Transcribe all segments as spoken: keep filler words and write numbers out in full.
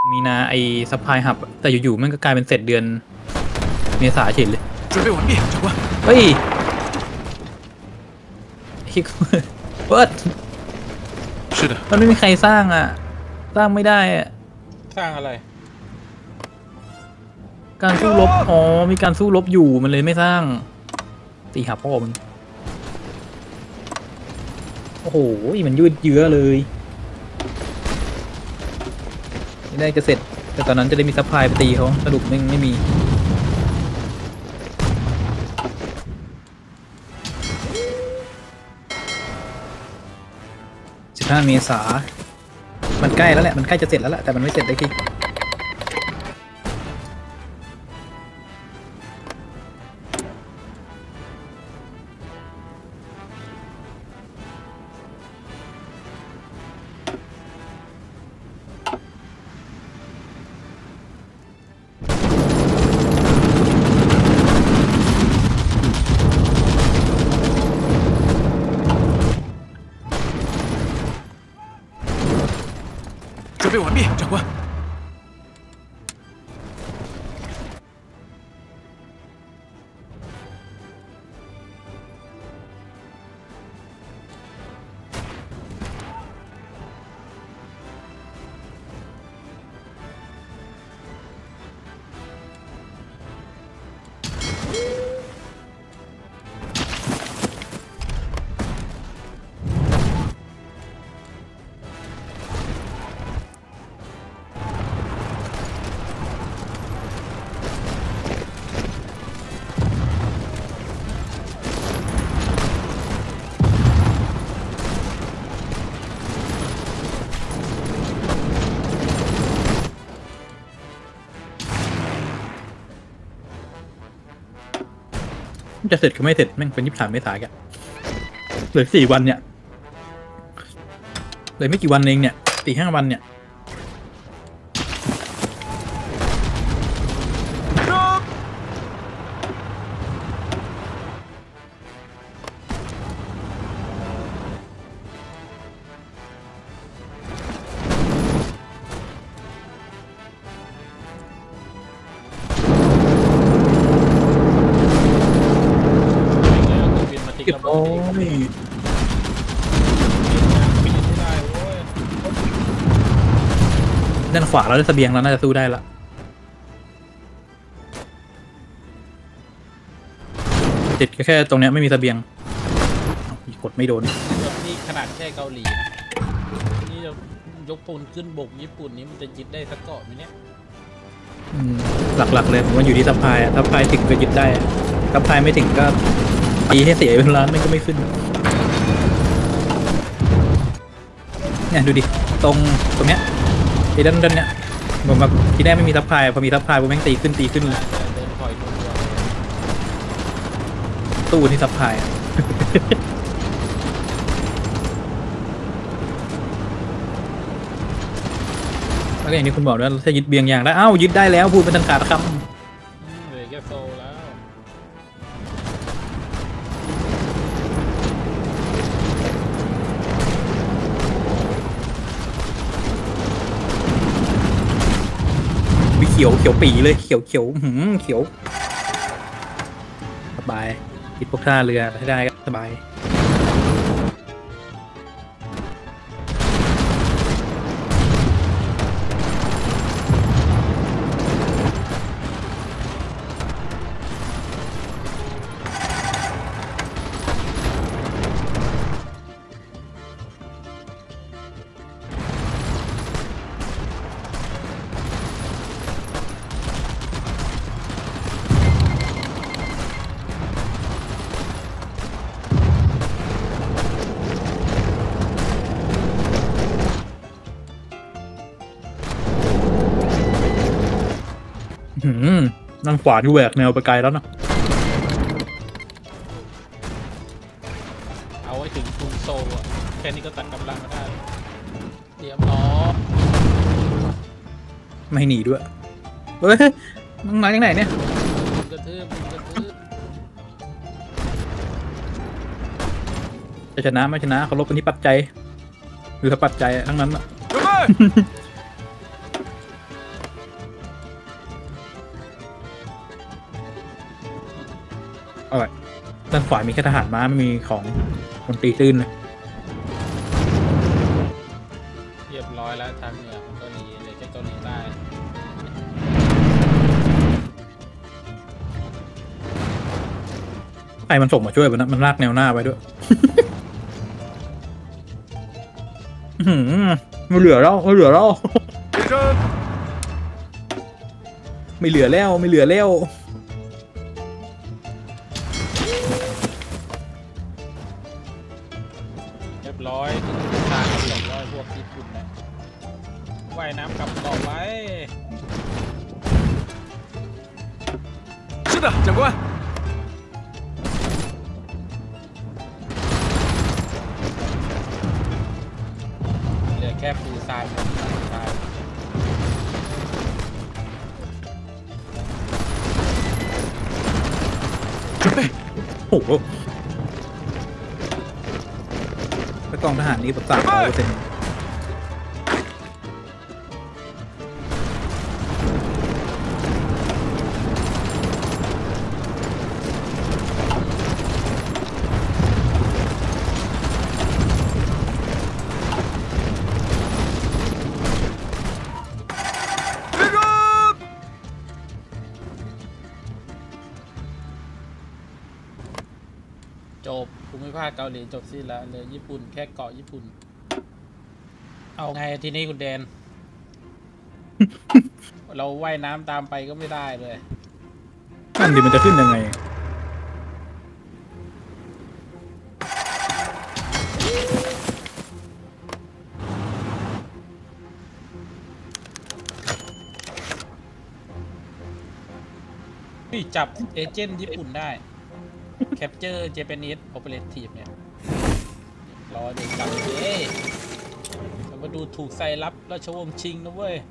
มีนาไอซัพพลายหับแต่อยู่ๆมันก็กลายเป็นเสร็จเดือนเมษาเฉยเลย准备完毕，长官。 เฮ้ยคิกเปิด是的， มันไม่มีใครสร้างอ่ะสร้างไม่ได้อ่ะสร้างอะไรการสู้รบอ๋อมีการสู้รบอยู่มันเลยไม่สร้างตีหาพ่อมันโอ้โหมันยืดเยื้อเลยไม่ได้จะเสร็จแต่ตอนนั้นจะได้มีซัพพลายไปตีเขาสรุปไม่ไม่มีสิบห้าเมษามันใกล้แล้วแหละมันใกล้จะเสร็จแล้วแหละแต่มันไม่เสร็จได้ที准备完毕，长官。 จะเสร็จก็ไม่เสร็จแม่งเป็นยี่สิบสามเมษายนเหลือสี่วันเนี่ยเลยไม่กี่วันเองเนี่ยสี่ห้าวันเนี่ยโอ้ยด้านขวาเราได้เสบียงแล้วน่าจะสู้ได้ละติดแค่ตรงเนี้ยไม่มีเสบียงกดไม่โดนนี่ขนาดแค่เกาหลีนะนี่จะยกพลขึ้นบกญี่ปุ่นนี้มันจะยึดได้สักเกาะไหมเนี่ยหลักๆเลยผมว่าอยู่ที่ซัพพลายอะซัพพลายถึงก็ยึดได้ซัพพลายไม่ถึงก็ตีให้เสียเป็นล้านมันก็ไม่ขึ้นเนี่ยดูดิตรงตรงเนี้ยไอ้ด้านด้านเนี้ยผมแบบที่แรกไม่มีซัพพลายพอมีซัพพลายผมแม่งตีขึ้นตีขึ้นเลยตู้ที่ซัพพลายแล้วอย่างที่คุณบอกว่าถ้ายึดเบียงอย่างได้อ้าวยึดได้แล้วพูดเป็นทางการคำเหลือแค่โซแล้วเขียวเขียวปีเลยเขียวเขียวหืมเขียวสบายคิดพวกท่าเรือให้ได้ก็สบายหืมนั่งขวาที่แหวกแนวไปไกลแล้วนะเอาไว้ถึงกรุงโซลอ่ะแค่นี้ก็ตัดกำลังมาได้เตรียมล้อไม่หนีด้วยเฮ้ยมึงมาจากไหนเนี่ยกระทืบกระทืบจะชนะไม่ชนะเขาลบกันที่ปัจจัยหรือปัจจัยทั้งนั้นอะอร่อยด้านขวามีแค่ทหารม้าไม่มีของคนตีตื้นเลยเรียบร้อยแล้วทางเหนือของเกาหลีเลยแค่เกาหลีใต้ใครมันส่งมาช่วยมันนะมันลากแนวหน้าไปด้วย อื้อหือไม่เหลือแล้วไม่เหลือแล้ว别针， ไม่เหลือแล้วไม่เหลือแล้วเรียบร้อยถึงทางเรียบร้อยพวกญี่ปุ่นนะว่ายน้ำกลับต่อไป是的，长官。 เหลือแค่ปูซานกับปูซาน准备， โอ้โหไปกองทหารนี้ประสามร้อยเปอร์เซ็นต์别针。 จบภูมิภาคเกาหลีจบสิ้นแล้วเหลือญี่ปุ่นแค่เกาะญี่ปุ่น เอาไงทีนี้คุณแดน เราว่ายน้ำตามไปก็ไม่ได้เลยนั่นดิมันจะขึ้นยังไงนี่จับเอเจนต์ญี่ปุ่นได้ Capture Japanese Operative เนี่ย รอดูจับเอ้เรามาดูถูกใส่รับราชวงศ์ชิงนะเว้ย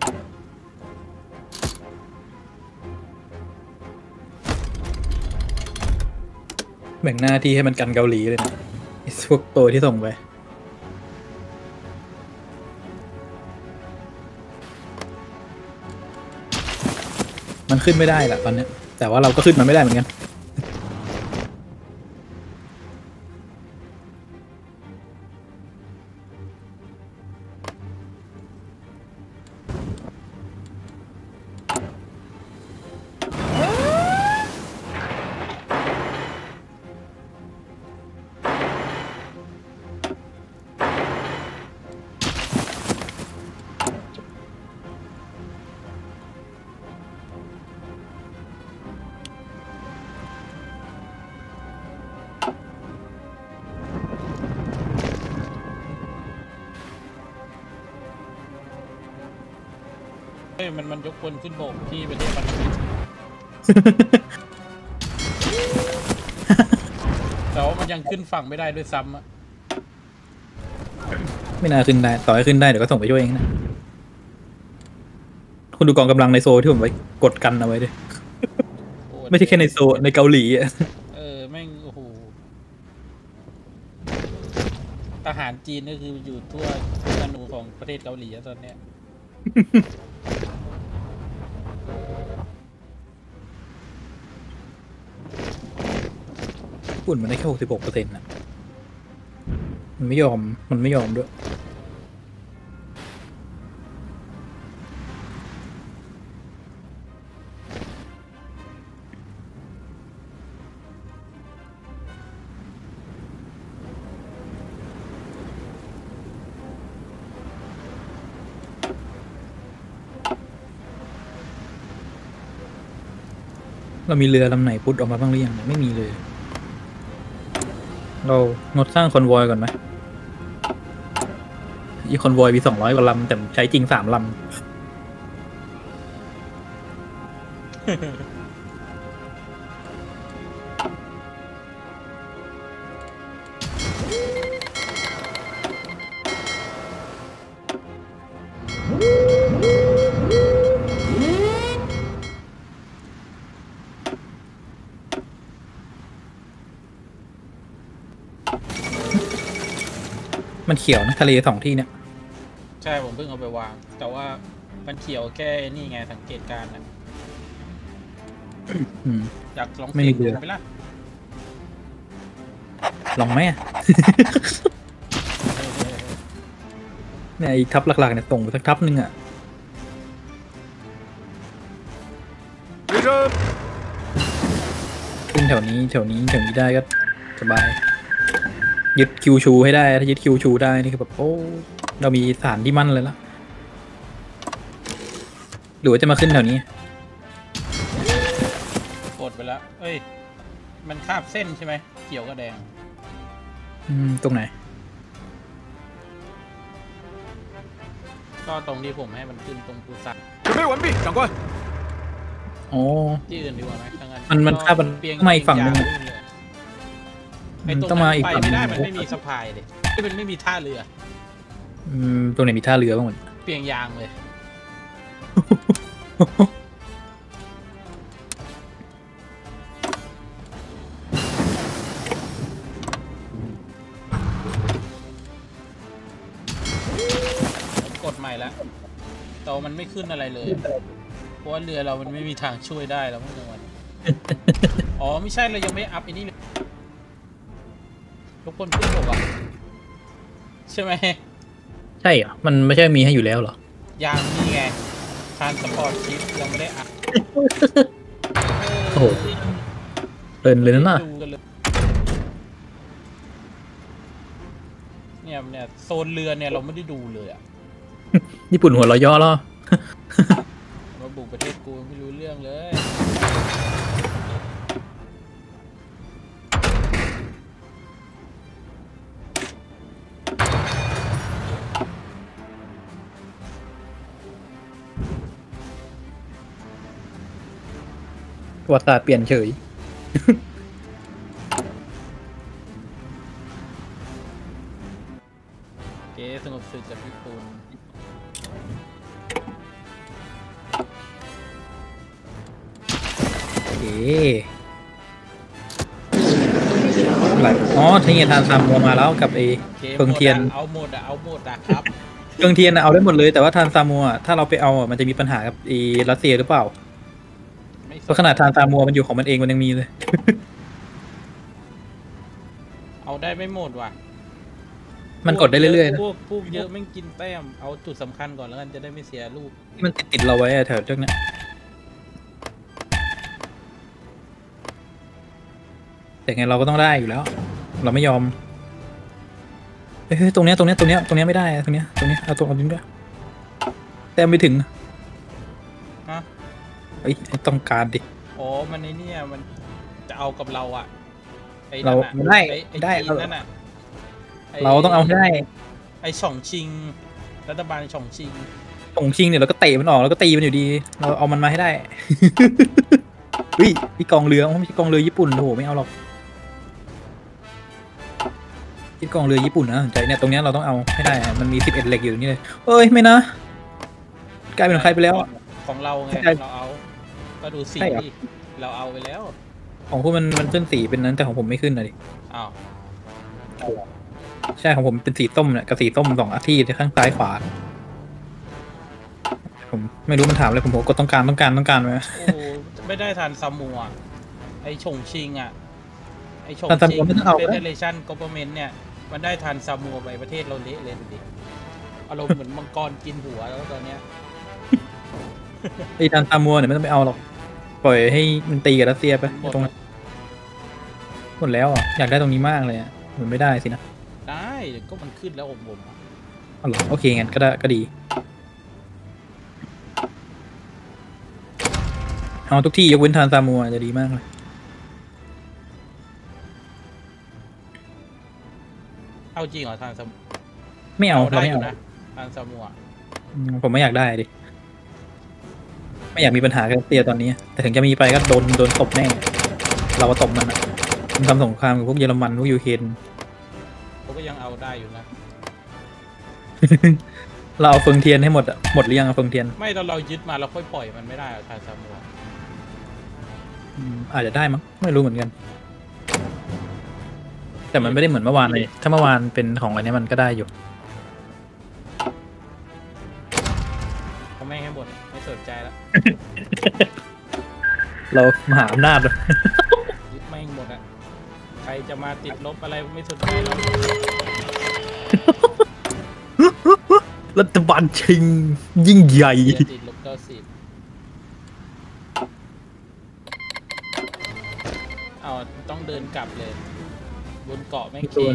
แบ่งหน้าที่ให้มันกันเกาหลีเลยนะไอ้พวกตัวที่ส่งไปมันขึ้นไม่ได้แหละตอนเนี้ยแต่ว่าเราก็ขึ้นมันไม่ได้เหมือนกันเฮ้ยมันมันยกพลขึ้นบกที่ประเทศพันธมิตร แต่ว่ามันยังขึ้นฝั่งไม่ได้ด้วยซ้ำอะไม่น่าขึ้นได้ต่อให้ขึ้นได้เดี๋ยวก็ส่งไปช่วยเองนะคุณดูกองกำลังในโซลที่ผมไว้กดกันเอาไว้ด้วยโอ้ไม่ใช่แค่ในโซลในเกาหลีอ่ะเออแม่งโอ้โหทหารจีนก็คืออยู่ทั่วทุกอนูของประเทศเกาหลีอะตอนเนี้ยญี่ปุ่นมันได้แค่หกสิบหกเปอร์เซ็นต์นะมันไม่ยอมมันไม่ยอมด้วยเรามีเรือลำไหนพุทธออกมาบ้างหรือยังไม่มีเลยเรางดสร้างคอนวอยก่อนไหมอีคอนวอยมีสองร้อยกว่าลำแต่ใช้จริงสามลำมันเขียวนะทะเลสองที่เนี่ยใช่ผมเพิ่งเอาไปวาง แต่ว่ามันเขียวแค่นี่ไงสังเกตการณ์นะอืมอยากลองไม่มีเสี่ยงเรือดูไหมล่ะลองไหมอะ เนี่ยอีกทับหลักๆเนี่ยส่งไปสักทับหนึ่งอ่ะ立正， ขึ้นแถวนี้แถวนี้แถวนี้ได้ก็สบาย ยึดคิวชูให้ได้ถ้ายึดคิวชูได้นี่คือแบบโอ้เรามีฐานที่มั่นเลยละหรือว่าจะมาขึ้นแถวนี้กดไปแล้วเอ้ยมันคาบเส้นใช่ไหมเขียวกับแดงอืมตรงไหนก็ตรงที่ผมให้มันขึ้นตรงปูซัน准备完毕，长官。 อ๋อที่อื่นดีกว่าไหมทั้งนั้นมันมันคาบมันเปียงต้องมาอีกฝั่งหนึ่งเปียยาวเลยไอ้ตรงต้องนั้มาน อีกไปฝั่งหนึ่ไม่งได้มันไม่มีสะพายเลยที่มันไม่มีท่าเรืออืมตรงไหนมีท่าเรือบ้างหมดเปียงยางเลย กดใหม่แล้วโตะมันไม่ขึ้นอะไรเลย เพราะว่าเรือเรามันไม่มีทางช่วยได้แล้วมั้งจังหวะ อ๋อไม่ใช่เรายังไม่อัพไอ้นี่เลยทุกคนขึ้นบกอ่ะใช่ไหมใช่เหรอมันไม่ใช่มีให้อยู่แล้วเหรอยังนี่ไงทานสปอร์ตชิปยังไม่ได้อัพโอ้โหเดินเลยนะน่ะดูกันเลยเนี่ยเนี่ยโซนเรือเนี่ยเราไม่ได้ดูเลยอ่ะญี่ปุ่นหัวเราะย่อแล้วมาบุกประเทศกูไม่รู้เรื่องเลยประวัติศาสตร์เปลี่ยนเฉยเก๋สงบศึกกับญี่ปุ่นเอ๊ะอะไรอ๋อที่ทานซามัวมาแล้วกับไอ้เก๋เฟิงเทียนเอาหมดอะเอาหมดอะครับเครื่องเทียนน่ะเอาได้หมดเลยแต่ว่าทานซามัวอ่ะถ้าเราไปเอาอ่ะมันจะมีปัญหากับไอ้รัสเซียหรือเปล่าไม่สเพราะขนาดทานซามัวมันอยู่ของมันเองมันยังมีเลยเอาได้ไม่หมดว่ะมันกดได้เรื่อยๆนะพวกพวกเยอะไม่กินแต้มเอาจุดสำคัญก่อนแล้วกันจะได้ไม่เสียลูกที่มันติดติดๆเราไว้อะแถวเจ้าเนี้ยแต่ไงเราก็ต้องได้อยู่แล้ว เราไม่ยอมเฮ้ยตรงเนี้ยตรงเนี้ยตรงเนี้ยตรงเนี้ยไม่ได้อะตรงเนี้ยตรงเนี้ยเอาตรงเอาตรงนี้ด้วยแต่ไม่ถึงฮะเฮ้ยต้องการดิอ๋อมันในเนี่ยมันจะเอากับเราอะไอ้เรานั่นอะได้อ้อ้ได้จีนนั่นอะไเราต้องเอาให้ได้ไอ้ช่องชิง รัฐบาลช่องชิงตรงชิงเนี่ยเราก็เตะมันออกแล้วก็ตีมันอยู่ดี เราเอามันมาให้ได้ เฮ้ยพี่กองเรือไม่ใช่กองเรือญี่ปุ่นโอ้โหไม่เอาหรอกที่กองเรือญี่ปุ่นนะสนใจเนี่ยตรงเนี้ยเราต้องเอาให้ได้อะมันมีสิบเอ็ดเหล็กอยู่นี่เลยเอ้ยไม่นะกลายเป็นของใครไปแล้วอะของเราไงใช่เราเอาก็ดูสีใช่เหรอดิเราเอาไปแล้วของคุณมันมันขึ้นสีเป็นนั้นแต่ของผมไม่ขึ้นเลยอ้าวใช่ของผมเป็นสีส้มเนี่ยกับสีส้มสองอาที่ข้างซ้ายขวาผมไม่รู้มันถามเลยผมบอกก็ต้องการต้องการต้องการไหมโอ้โหไม่ได้ทานซามัวไอ้ชงชิงอ่ะไอ้ชงทานซามัชิวงไม่ต้องเอาเฟนะเดเรชั่นกอร์เมนต์เนี่ยมันได้ทานซามัวไปประเทศเราเละเลยดูดิอารมณ์เหมือนมังกรกินหัวแล้วตอนเนี้ยไอ้ทานตามัวเนี่ยไม่ต้องไปเอาหรอกปล่อยให้มันตีกับรัสเซียไปหมดตรงนั้นหมดแล้วอ่ะอยากได้ตรงนี้มากเลยอ่ะมันไม่ได้สินะได้ก็มันขึ้นแล้วผมผมอะอ๋อเหรอโอเคงั้นก็ได้ก็ดีเอาทุกที่ยกเว้นทานซามัวจะดีมากเลยเอาจริงเหรอทานซามัวไม่เอาเราได้ไม่อเอายู่นะทานซามัวอืมผมไม่อยากได้ดิไม่อยากมีปัญหากับรัสเซียตอนนี้ แต่ถึงจะมีไปก็โดนโดนตบแน่เราก็ตบมันอ่ะมันทำสงครามกับพวกเยอรมันพวกยูเครนเขาก็ยังเอาได้อยู่นะเราเอาเฟิงเทียนให้หมดอ่ะหมดหรือยังเอาเฟิงเทียนไม่เราเรายึดมาเราค่อยปล่อยมันไม่ได้เหรอทานซามัวอืมอาจจะได้มั้งไม่รู้เหมือนกัน แต่มันไม่ได้เหมือนเมื่อวานเลยถ้าเมื่อวานเป็นของอันนี้มันก็ได้อยู่เขาไม่ให้หมดไม่สนใจแล้วเรามหาอำนาจเลยยึดไม่งหมดอะใครจะมาติดลบอะไรไม่สนใจหรอกรัฐบาลชิงยิ่งใหญ่เดี๋ยวติดลบเก้าสิบเอาต้องเดินกลับเลย บนเกาะไม่เคม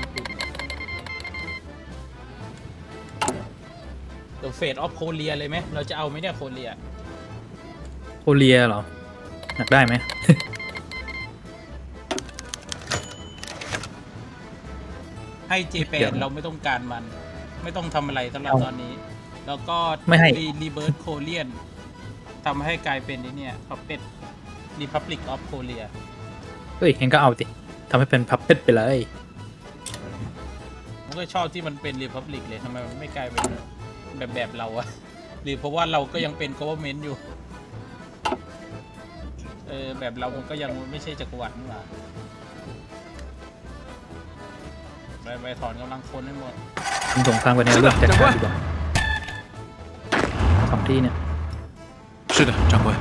เดี๋ยวเฟดออฟโคเรียเลยไหมเราจะเอาไหมเนี่ยโคเรียโคเรียเหรออยากได้ไหมให้เจแปนเราไม่ต้องการมัน ไม่ต้องทำอะไรสำหรับตอนนี้ แล้วก็ไม่ให้รีเบิร์ตโคเรียนทำให้กลายเป็นนี่เนี่ยพับเป็ดรีพับลิกออฟโคเรียเฮ้ยงั้นก็เอาสิทำให้เป็นพับเพชรไปเลยผมก็ชอบที่มันเป็นรีพับลิกเลยทำไมมันไม่กลายเป็นแบบแบบเราอะหรือเพราะว่าเราก็ยังเป็น government อยู่เออแบบเรามันก็ยังไม่ใช่จักรวรรดินี่หว่าไปไปถอนกำลังคนให้หมดทำสงครามกันในเรื่องจัดการดีกว่าสองที่เนี่ย是的，长官。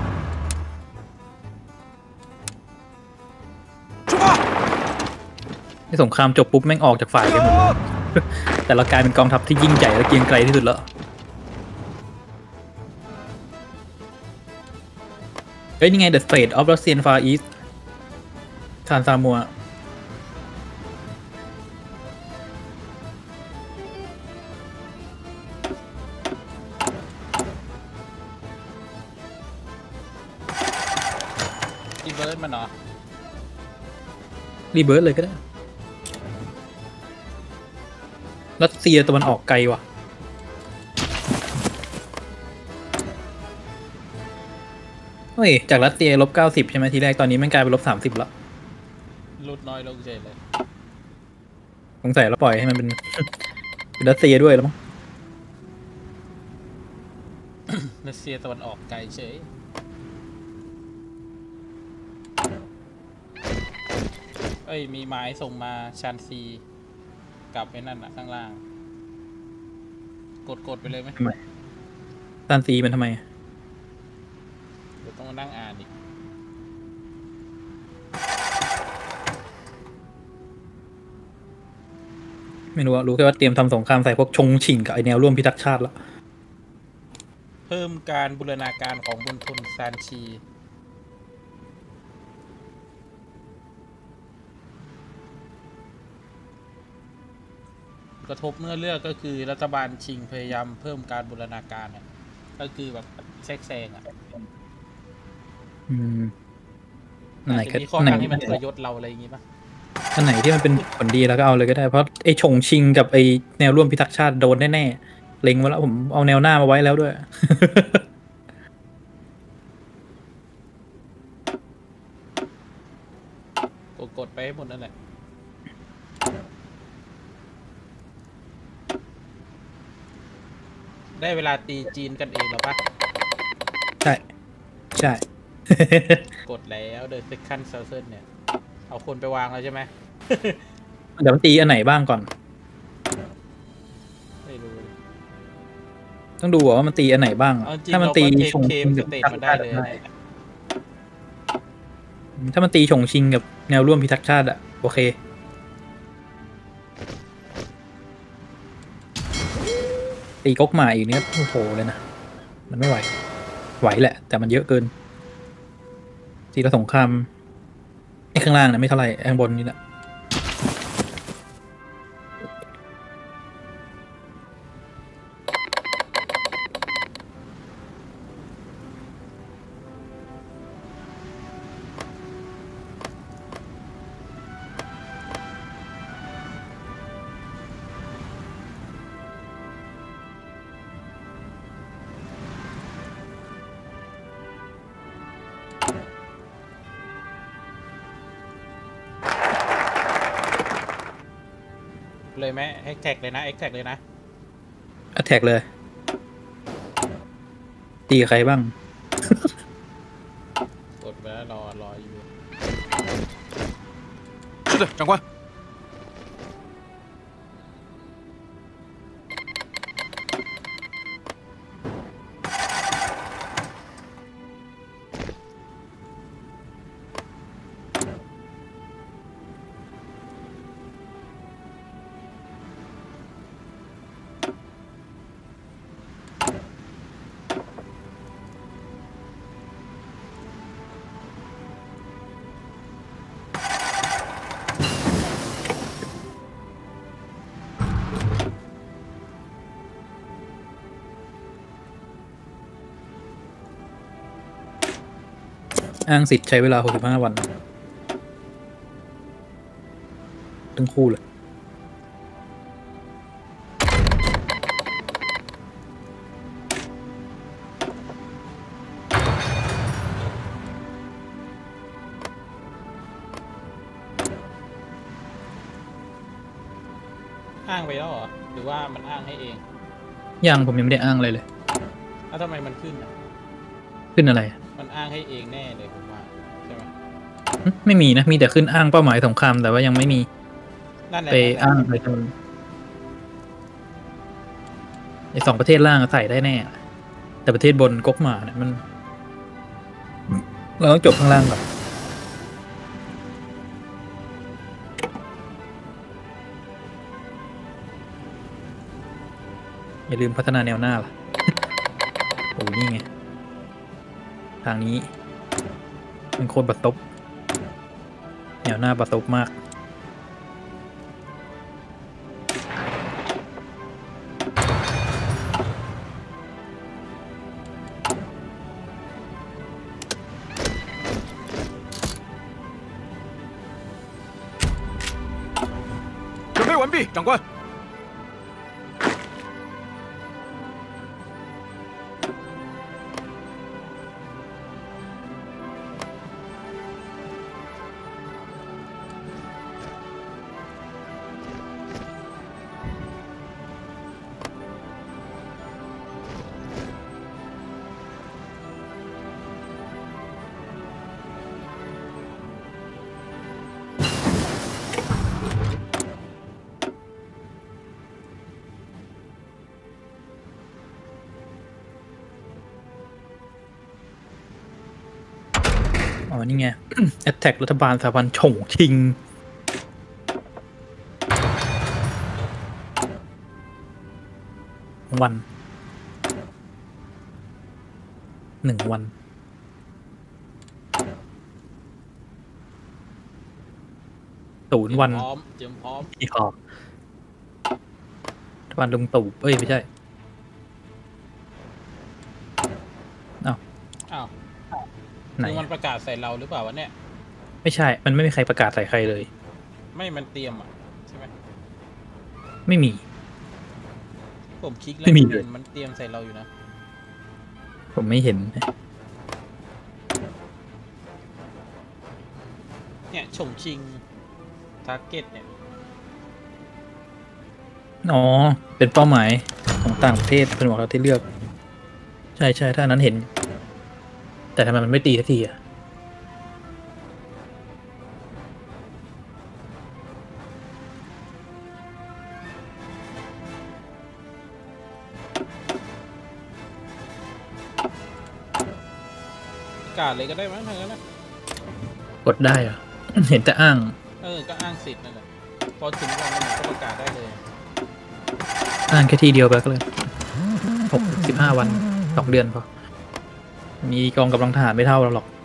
出发！ ที่สงครามจบปุ๊บแม่งออกจากฝ่ายกันหมดเลย แต่เรากลายเป็นกองทัพที่ยิ่งใหญ่และเกรียงไกรที่สุดแล้วเฮ้ยนี่ไง The Strait of Russian Far East ทานซามัวรีเบิร์ตมันเหรอรีเบิร์สเลยก็ได้ รัสเซียตะวันออกไกลว่ะ เฮ้ย จากรัสเซียลบเก้าสิบใช่ไหมทีแรกตอนนี้มันกลายเป็นลบสามสิบแล้วลดน้อยลงเฉยเลยสงสัยเราปล่อยให้มันเป็น เป็นรัสเซียด้วยแล้วมั้งรัสเซียตะวันออกไกลเฉยเอ้ยมีหมายส่งมาชานซีกลับไปนั่นน่ะข้างล่าง กดกดไปเลยไหมทำไมซานซีมันทำไมเดี๋ยวต้องมานั่งอ่านอีกไม่รู้อะรู้แค่ว่าเตรียมทำสงครามใส่พวกชงชิงกับไอแนวร่วมพิทักษ์ชาติแล้วเพิ่มการบูรณาการของมณฑลซานชี กระทบเนื้อเรื่องก็คือรัฐบาลชิงพยายามเพิ่มการบูรณาการเนี่ยก็คือแบบแทรกแซงอ่ะอืมอันไหนอาจก็จะมีข้ออันไหนอ้างที่มันทรยศเราอะไรอย่างงี้ป่ะอันไหนที่มันเป็นผลดีแล้วก็เอาเลยก็ได้ เพราะไอชงชิงกับไอแนวร่วมพิทักษ์ชาติโดนแน่ๆเล็งไว้แล้วผมเอาแนวหน้ามาไว้แล้วด้วยกดกดไปให้หมดนั่นแหละ ได้เวลาตีจีนกันเองแล้วปะใช่ ใช่กดแล้วเดอะเซคันด์เซอร์เซนเนี่ย เอาคนไปวางแล้วใช่ไหมเดี๋ยวมันตีอันไหนบ้างก่อนไม่รู้ต้องดูว่ามันตีอันไหนบ้างอะเอาจริงถ้ามันเราตีก็เทคชงเคชิมงสกับเตพิททักมันษ์ได้ชาติเลยได้ถ้ามันตีชงชิงกับแนวร่วมพิทักษ์ชาติอะโอเค ตีก๊กหมาอีกเนี่ยโอ้โหเลยนะ มันไม่ไหว ไหวแหละ แต่มันเยอะเกิน ทีละสงครามไอ้ข้างล่างนะไม่เท่าไหร่ไอ้ข้างบนนี่แหละเลยไหมแฮกแท็กเลยนะแฮกแท็กเลยนะอัตแทกเลย ตีกับใครบ้างกดไปแล้วรอรออยู่是的，长官。 อ้างสิทธิ์ใช้เวลาหกสิบห้าวันทั้งคู่เลยอ้างไปแล้วเหรอหรือว่ามันอ้างให้เองยังผมยังไม่ได้อ้างอะไรเลยแล้วทำไมมันขึ้นอ่ะขึ้นอะไรมันอ้างให้เองแน่เลยผมว่าใช่ไหมหึไม่มีนะมีแต่ขึ้นอ้างเป้าหมายสงครามแต่ว่ายังไม่มีนั่นแหละไปนั่นแหละอ้างอะไรกันไอสองประเทศล่างอะใส่ได้แน่ แต่ประเทศบนก๊กหมาเนี่ยมัน เราต้องจบข้างล่างก่อนอย่าลืมพัฒนาแนวหน้าล่ะ โอ้นี่ไง ทางนี้เป็นโคตรบัดซบแนวหน้าบัดซบมาก准备完毕，长官。 อ๋อ นี่ไง แอตแทกรัฐบาลสถาบันฉงชิง วัน หนึ่งวัน ศูนย์วันพร้อมเตรียมพร้อมอีกขอบรัฐบาลลุงตู่เอ้ย ไม่ใช่ อ้าวอ้าวไหนคือมันประกาศใส่เราหรือเปล่าวะเนี่ยไม่ใช่ มันไม่มีใครประกาศใส่ใครเลยไม่มันเตรียมอ่ะใช่ไหมไม่มีผมคลิกแล้วไม่มีมันเลยมันเตรียมใส่เราอยู่นะผมไม่เห็นเนี่ยฉงชิงทาร์เก็ตเนี่ยอ๋อ เป็นเป้าหมายของต่างประเทศเป็นของเราที่เลือก ใช่ใช่ถ้านั้นเห็น แต่ทำไมมันไม่ตีสักทีอ่ะประกาศเลยก็ได้มั้งทางนั้นนะกดได้เหรอ เห็นแต่อ้างเออ ก็อ้างสิทธิ์นั่นแหละพอถึงวันนั้นก็ประกาศได้เลยอ้างแค่ทีเดียวไปก็เลยหกสิบห้าวันสองเดือนพอ มีกองกำลังทหารไม่เท่าเราหรอก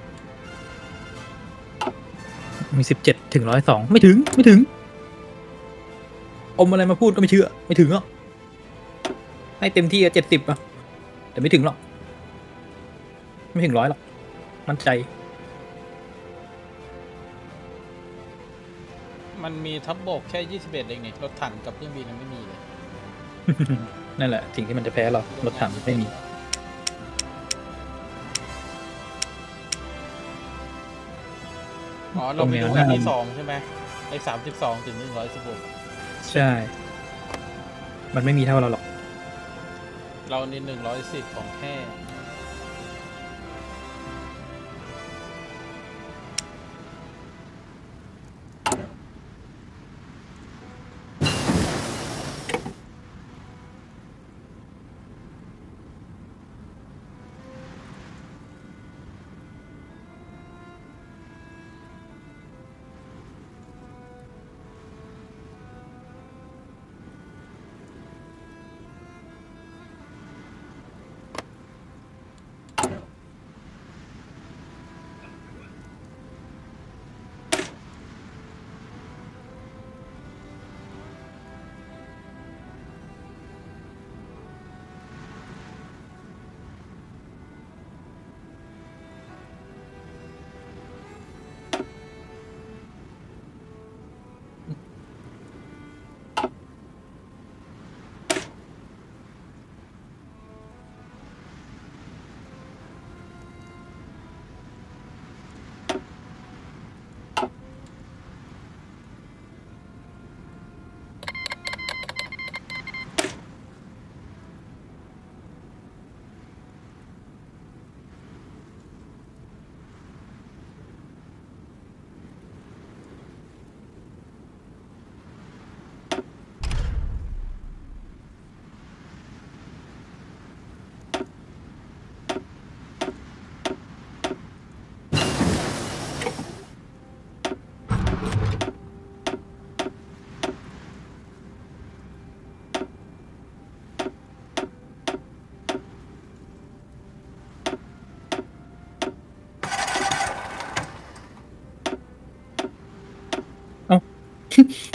มีสิบเจ็ดถึงร้อยสองไม่ถึงไม่ถึง อมอะไรมาพูดก็ไม่เชื่อ ไม่ถึงหรอกให้เต็มที่อะเจ็ดสิบอะแต่ไม่ถึงหรอก ไม่ถึงร้อยหรอก มั่นใจมันมีทัพบกแค่ยี่สิบเอ็ดเองนี่รถถังกับเครื่องบินมันไม่มีเลยนั่นแหละ สิ่งที่มันจะแพ้เรา รถถังไม่มีอ๋อ เราไปดูตรงแนวหอัน้านที่สองใช่ไหมไอ้สามสิบสองถึงหนึ่งร้อยสิบหกใช่ มันไม่มีเท่าเราหรอกเราในหนึ่งร้อยสิบของแท้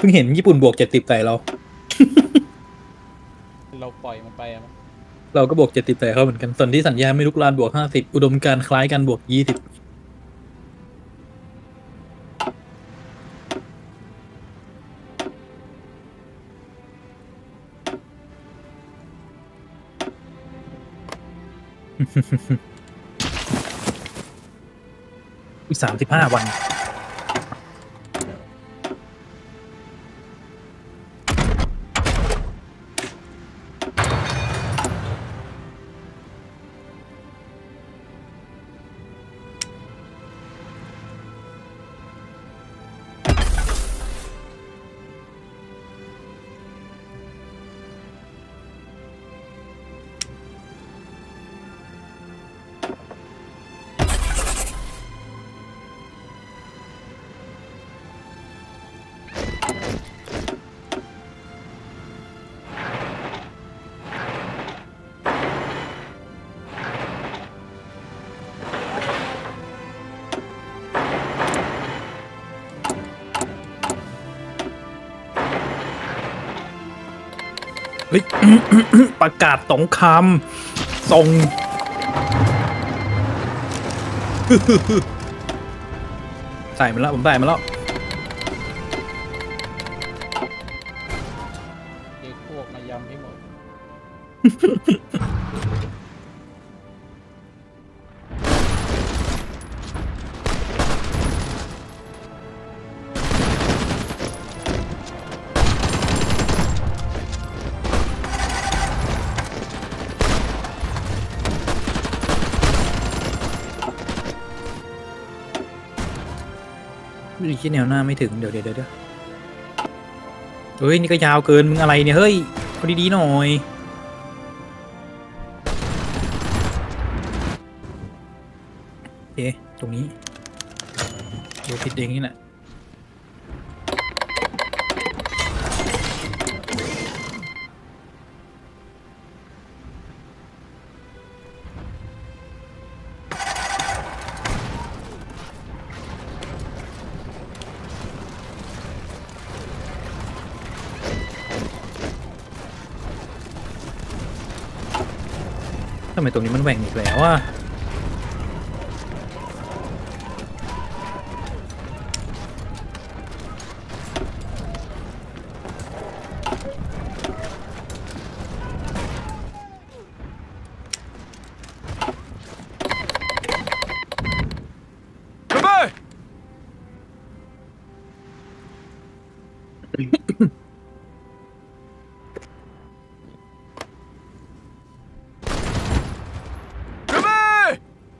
พิ่งเห็นญี่ปุ่นบวกเจ็ดสิบใส่เราเราปล่อยมันไปอะเราก็บวกเจ็ดสิบใส่เขาเหมือนกันส่วนที่สัญญาไม่ลุกลานบวกห้าสิบอุดมการณ์คล้ายกันบวกยี่สิบอีกสามสิบห้าวันเฮ้ย ประกาศสงครามส่ง ใส่มาแล้วผมใส่มาแล้วเด็กพวกมายำให้หมดวิธีแนวหน้าไม่ถึงเดี๋ยวเดี๋ยวเดี๋ยวเฮ้ยนี่ก็ยาวเกินมึงอะไรเนี่ยเฮ้ยพอดีๆหน่อยโอเคตรงนี้ดูผิดเองนี่แหละทำไมตรงนี้มันแหว่งอีกแล้วอ่ะ准备，准备，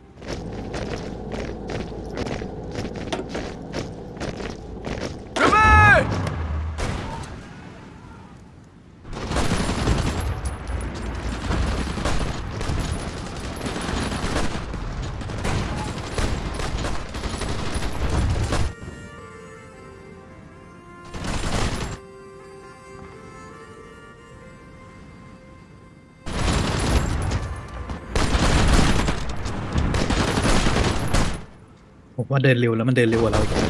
准备。 ผมว่าเดินเร็วแล้วมันเดินเร็วกว่าเราอีก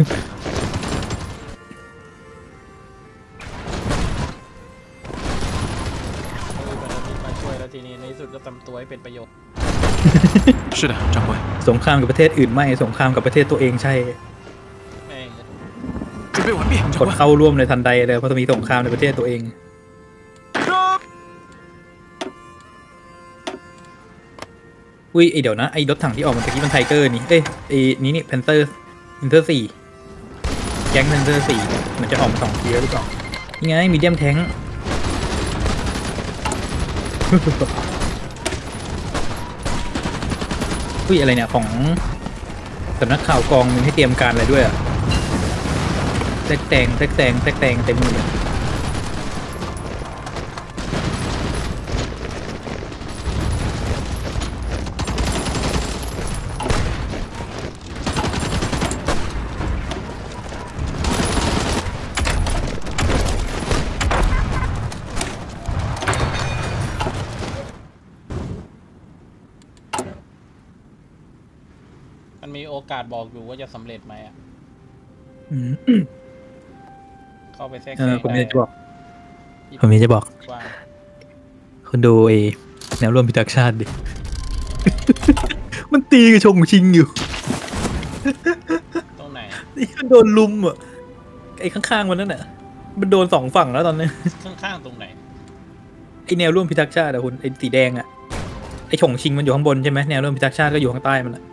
มาช่วยแล้วทีนี้ในที่สุดก็ทำตัวให้เป็นประโยชน์是的，长官。 สงครามกับประเทศอื่นไม่สงครามกับประเทศตัวเองใช่แม่ง准备完毕， ก长ด官。 เข้าร่วมในทันใดเลยเพราะจะมีสงครามในประเทศตัวเองอุ้ยไอเดี๋ยวนะไอรถถังที่ออกมาตะกี้มันไทเกอร์นี่เอ้ยไอนี้นี่แพนเตอร์แพนเตอร์สี่แก๊งแพนเตอร์สี่มันจะออกมาสองทีแล้วหรือเปล่ายังไงมีเดียมแทง อุ้ยอะไรเนี่ยของสำนักข่าวกองมึงให้เตรียมการอะไรด้วยอะแทกแตงแทกแตงแทกแตงเต็มมือเลยมันมีโอกาสบอกอยู่ว่าจะสำเร็จไหมอ่ะอืมขเข้าไปแทรกเอแซอง ผมมีจะบอกได้ผมมีจะบอกว่าคุณดูไอ้แนวร่วมพิทักษ์ชาติดิ มันตีกับชงชิงอยู่ตรงไหนนี่มันโดนลุมอ่ะไอ้ข้างๆมันนั่นน่ะมันโดนสองฝั่งแล้วตอนนี้ข้างๆตรงไหนไอ้แนวร่วมพิทักษ์ชาติอะคุณไอ้สีแดงอะไอ้ชงชิงมันอยู่ข้างบนใช่ไหไหมแนวร่วมพิทักษ์ชาติก็อยู่ข้างใต้มันอะ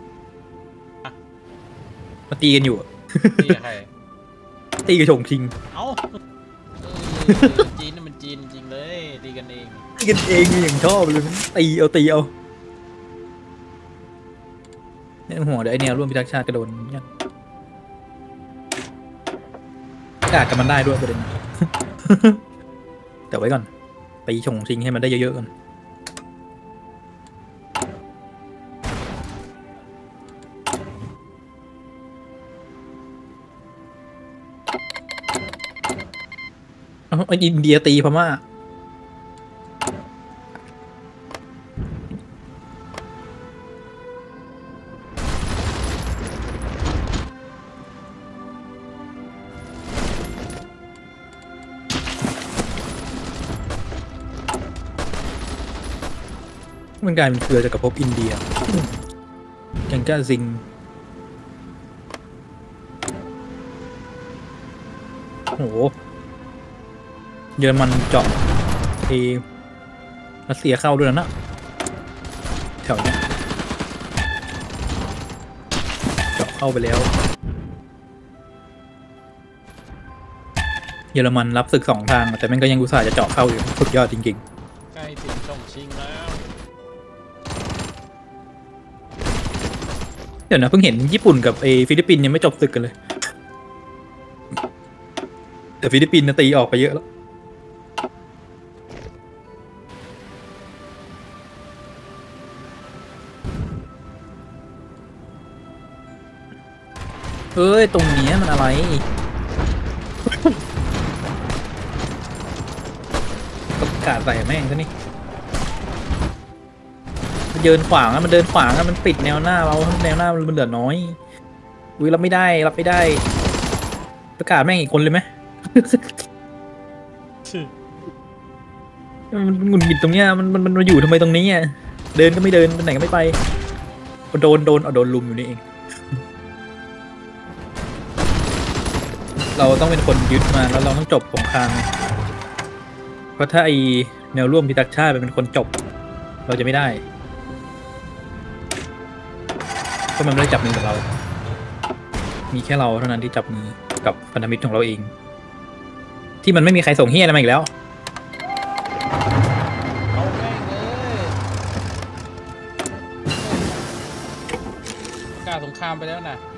มาตีกันอยู่อะนี่ใครตีกับชงชิงเอ้าเออจีนนี่มันจีนจริงเลยตีกันเองตีกันเองอย่างชอบเลยตีเอาตีเอาเนี่ยหัวเดี๋ยวไอ้แนวร่วมพิทักษ์ชาติก็โดนเนี่ยกาดกับมันได้ด้วยประเด็น แต่ไว้ก่อนตีชงชิงให้มันได้เยอะๆก่อนเอาไอ้อินเดียตีพม่ามันกลายเป็นเครือจักรภพอินเดียยังก้าซิงโหเยอรมันเจาะเอรัสเซียเข้าด้วยนะแถวเนี้ยเจาะเข้าไปแล้วเยอรมันรับศึกสองทางแต่มันก็ยังอุตส่าห์จะเจาะเข้าอยู่สุดยอดจริงๆใกล้ถึงช่องชิงแล้วเดี๋ยวนะเพิ่งเห็นญี่ปุ่นกับไอฟิลิปปินส์ยังไม่จบศึกกันเลย แต่ฟิลิปปินส์น่ะตีออกไปเยอะแล้วเอ้ยตรงเนี้ยมันอะไรก็กาดใส่แม่งซะนี่มันเดินขวางอะมันเดินขวางอะมันปิดแนวหน้าเราแนวหน้ามันเหลือน้อยอุ้ยรับไม่ได้รับไม่ได้ประกาศแม่งอีกคนเลยไหม มันหงุดหงิดตรงเนี้ยมันมันมันมาอยู่ทำไมตรงนี้อ่ะเดินก็ไม่เดินไปไหนก็ไม่ไปโดนโดนเอาโดนลุมอยู่นี่เอง เราต้องเป็นคนยึดมาแล้วเราต้องจบสงครามเพราะถ้าไอแนวร่วมพิทักษ์ชาติเป็นคนจบ เราจะไม่ได้เพราะมันไม่ได้จับมือกับเรา มีแค่เราเท่านั้นที่จับมือกับพันธมิตรของเราเอง ที่มันไม่มีใครส่งเฮียอะไรมาอีกแล้วเอาแม่งเลยกล้าสงครามไปแล้วนะ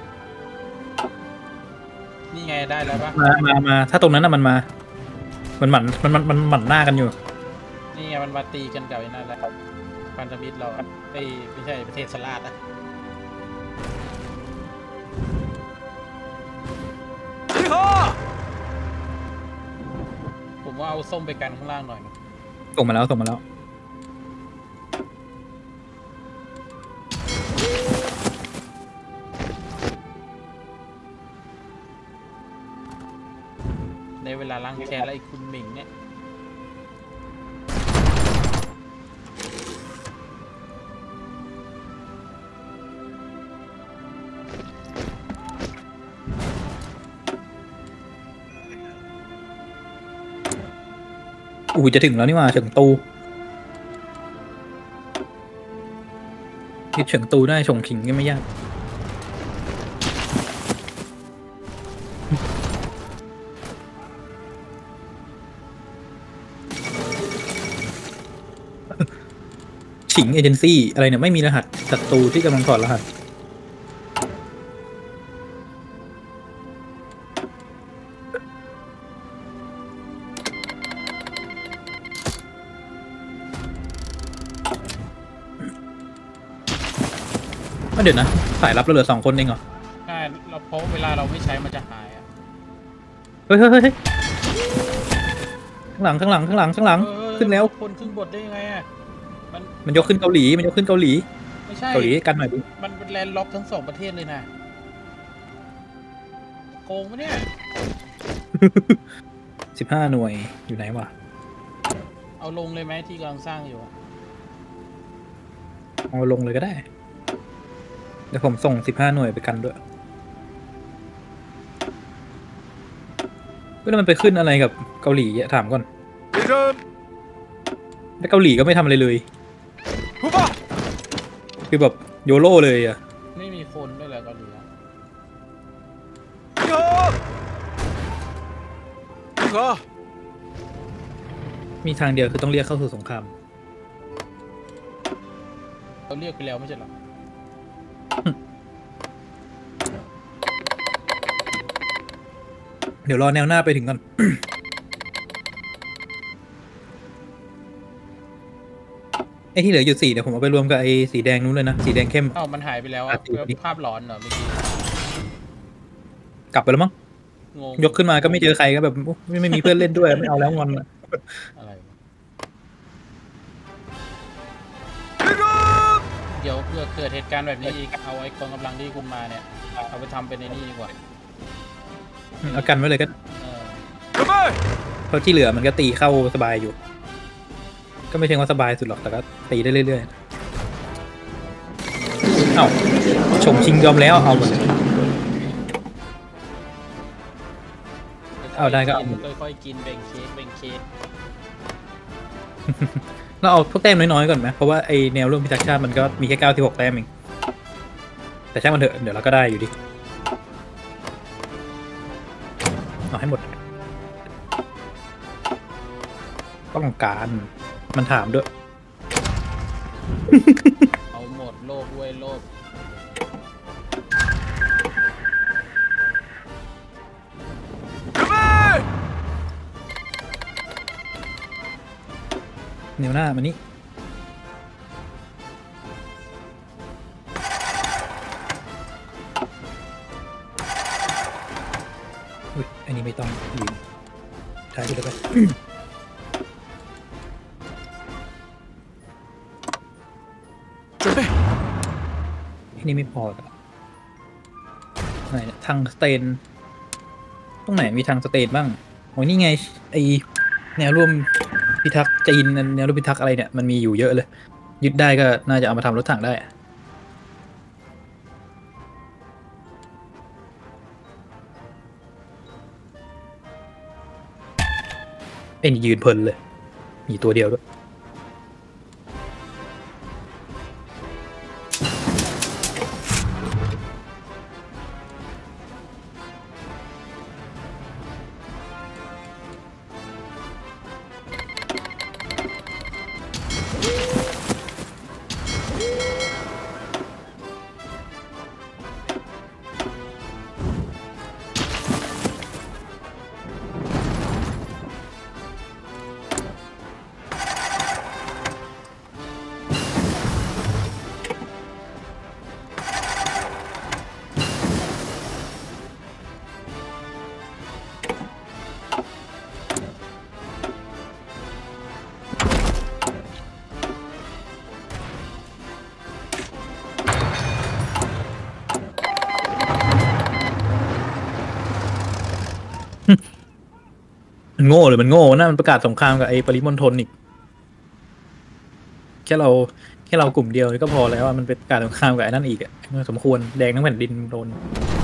นี่ไงได้แล้วปะมามามาถ้าตรงนั้นน่ะมันมา มันหมั่นมันมันมันหมั่นหน้ากันอยู่นี่ไงมันมาตีกันกับไอ้นั่นแหละพันธมิตรเราไอ้ไม่ใช่ประเทศสลาดอะ集合！ ผมว่าเอาส้มไปกันข้างล่างหน่อยนะส่งมาแล้วส่งมาแล้วในเวลาล้างแค้นแล้วไอ้คุณหมิงเนี่ยอู้จะถึงแล้วนี่หว่าเฉิงตูที่เฉิงตูได้ชงขิงก็ไม่ยากฉิงเอเจนซี่อะไรเนี่ยไม่มีรหัสศัตรูที่กำลังถอดรหัสเดี๋ยวนะสายรับเราเหลือสองคนเองเหรอใช่เราเพราะเวลาเราไม่ใช้มันจะหายอะเฮ้ยเฮ้ยเฮ้ยข้างหลังข้างหลังข้างหลังข้างหลังเออขึ้นแล้วคนขึ้นบทได้ยังไงอะมันมันยกขึ้นเกาหลีมันยกขึ้นเกาหลีไม่ใช่เกาหลีกันหน่อยดิมันเป็นแลนด์ล็อกทั้งสองประเทศเลยนะโกงปะเนี่ยสิบห้าหน่วยอยู่ไหนวะเอาลงเลยไหมที่กำลังสร้างอยู่อะเอาลงเลยก็ได้เดี๋ยวผมส่งสิบห้าหน่วยไปกันด้วยแล้วมันไปขึ้นอะไรกับเกาหลีอะถามก่อน别人แล้วเกาหลีก็ไม่ทำอะไรเลย出发， คือแบบโยโร่เลยอะไม่มีคนด้วยแหละเกาหลีอะ集合，集合， มีทางเดียวคือต้องเรียกเข้าสู่สงครามเราเรียกไปแล้วไม่ใช่เหรอเดี๋ยวรอแนวหน้าไปถึงก่อน ไอ้ที่เหลืออยู่สี่เดี๋ยวผมเอาไปรวมกับไอ้สีแดงนู้นเลยนะสีแดงเข้มอ้าวมันหายไปแล้วอะอ่ะติดดิภาพหลอนเหรอเมื่อกี้กลับไปแล้วมั้งงงยกขึ้นมาก็ไม่เจอใครก็แบบไม่ไม่มีเพื่อนเล่นด้วยไม่เอาแล้วงอนอะอะไรวะ别人เดี๋ยวเพื่อเกิดเหตุการณ์แบบนี้อีกเอาไอ้กองกำลังที่คุณมาเนี่ยเอาไปทำเป็นในนี่ดีกว่าเอากันไว้เลยก็เออ准备， เพราะที่เหลือมันก็ตีเข้าสบายอยู่ ก็ไม่ใช่ว่าสบายสุดหรอกแต่ก็ตีได้เรื่อยๆเอ้าชมชิงยอมแล้วเอาหมดเลย เอาได้ก็เอาหมดค่อยๆกินแบ่งเค้กแบ่งเค้กเราเอาพวกแต้มน้อยๆก่อนไหมเพราะว่าไอแนวร่วมพิทักษ์ชาติมันก็มีแค่เก้าที่หกแต้มเองแต่ช่างมันเถอะเดี๋ยวเราก็ได้อยู่ดีเอาให้หมดต้องการมันถามด้วยเอาหมดโลกด้วยโลก准备， แนวหน้ามานี่อุ้ยอันนี้ไม่ต้องยืนท้ายไปเลยไป准备， อันนี้ไม่พอกับไหนเนี่ยทางสเตนตรงไหนมีทางสเตนบ้างโอ้ยนี่ไงไอแนวร่วมพิทักษ์จีนแนวร่วมพิทักษ์อะไรเนี่ยมันมีอยู่เยอะเลยยึดได้ก็น่าจะเอามาทำรถถังได้ไอ้นี่ยืนเพลินเลยมีตัวเดียวด้วย มันโง่หรือมันโง่นะมันประกาศสงครามกับไอ้ปริมณฑลอีกแค่เราแค่เรากลุ่มเดียวก็พอแล้วว่ามันเป็นประกาศสงครามกับไอ้นั่นอีกอะสมควรแดงทั้งแผ่นดินโดน